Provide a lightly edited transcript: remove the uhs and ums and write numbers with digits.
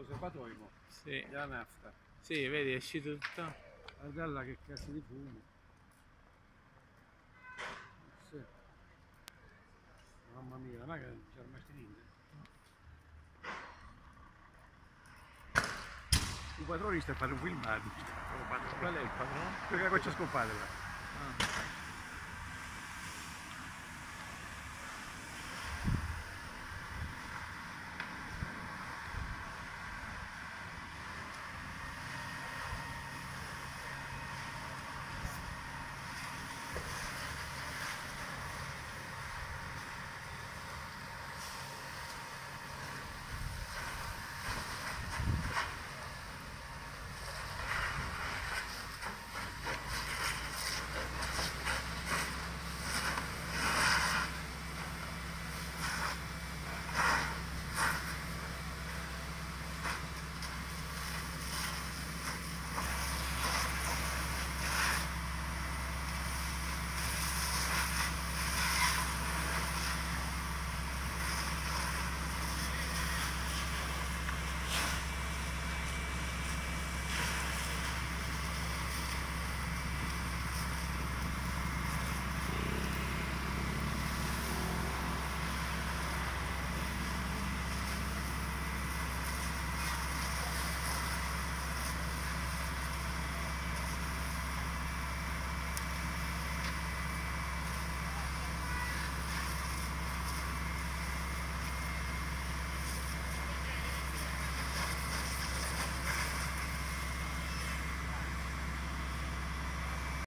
serbatoio mo, Sì. della nafta. Sì, vedi, è uscito tutto. Guarda là che cazzo di fumo. Sì. Mamma mia, non è che non c'era mai niente. Un padrone sta a fare un filmato. Qual è il padrone? Perché la coccia scoppata là. Ah.